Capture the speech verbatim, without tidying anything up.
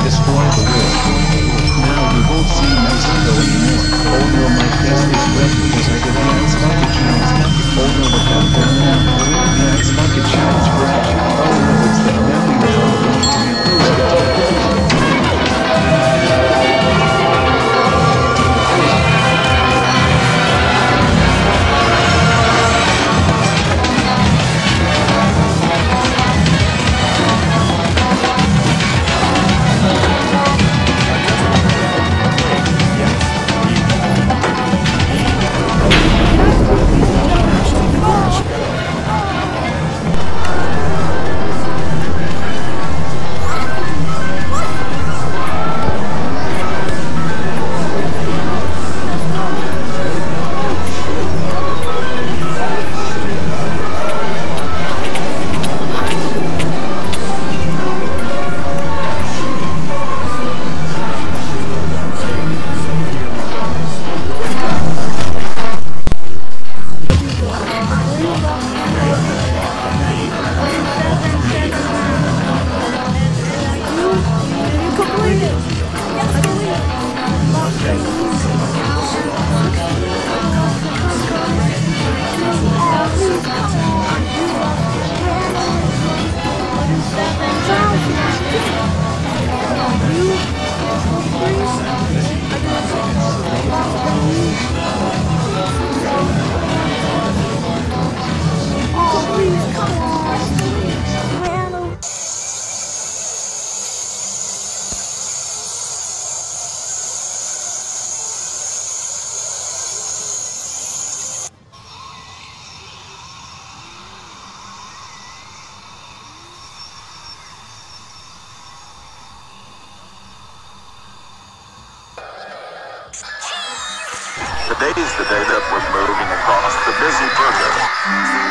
destroy the world. Now you won't see Mexico anymore. Oh no, my face is red because I did the Ice Bucket Challenge. Oh no, what have I done now? The Ice Bucket Challenge broke. Oh no, what's that? Now we are all going to get roasted. Today's the day that we're moving across the busy burger.